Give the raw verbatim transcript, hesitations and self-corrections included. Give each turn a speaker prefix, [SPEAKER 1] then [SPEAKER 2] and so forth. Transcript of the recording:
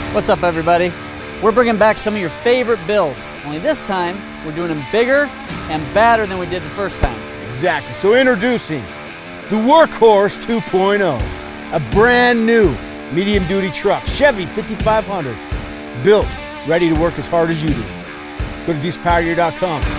[SPEAKER 1] What's up, everybody? We're bringing back some of your favorite builds, only this time we're doing them bigger and badder than we did the first time.
[SPEAKER 2] Exactly. So introducing the WORKHORSE two point oh, a brand new medium duty truck, Chevy fifty-five hundred, built ready to work as hard as you do. Go to diesel power gear dot com.